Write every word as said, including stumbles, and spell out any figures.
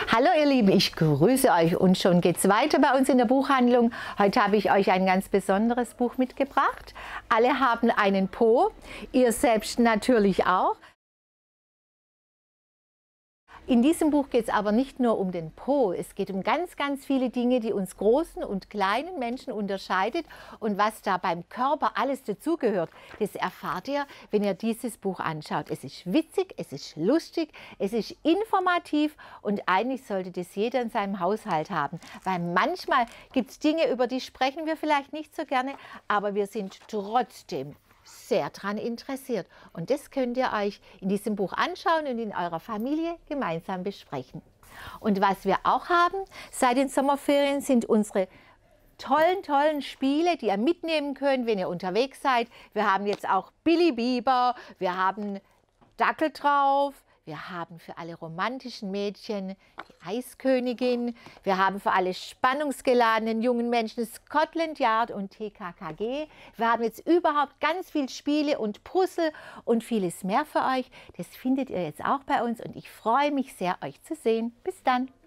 Hallo ihr Lieben, ich grüße euch und schon geht's weiter bei uns in der Buchhandlung. Heute habe ich euch ein ganz besonderes Buch mitgebracht. Alle haben einen Po, ihr selbst natürlich auch. In diesem Buch geht es aber nicht nur um den Po, es geht um ganz, ganz viele Dinge, die uns großen und kleinen Menschen unterscheidet. Und was da beim Körper alles dazugehört, das erfahrt ihr, wenn ihr dieses Buch anschaut. Es ist witzig, es ist lustig, es ist informativ und eigentlich sollte das jeder in seinem Haushalt haben. Weil manchmal gibt es Dinge, über die sprechen wir vielleicht nicht so gerne, aber wir sind trotzdem sehr daran interessiert. Und das könnt ihr euch in diesem Buch anschauen und in eurer Familie gemeinsam besprechen. Und was wir auch haben seit den Sommerferien sind unsere tollen, tollen Spiele, die ihr mitnehmen könnt, wenn ihr unterwegs seid. Wir haben jetzt auch Billy Biber, wir haben Dackel drauf, wir haben für alle romantischen Mädchen die Eiskönigin, wir haben für alle spannungsgeladenen jungen Menschen Scotland Yard und T K K G. Wir haben jetzt überhaupt ganz viel Spiele und Puzzle und vieles mehr für euch. Das findet ihr jetzt auch bei uns und ich freue mich sehr, euch zu sehen. Bis dann!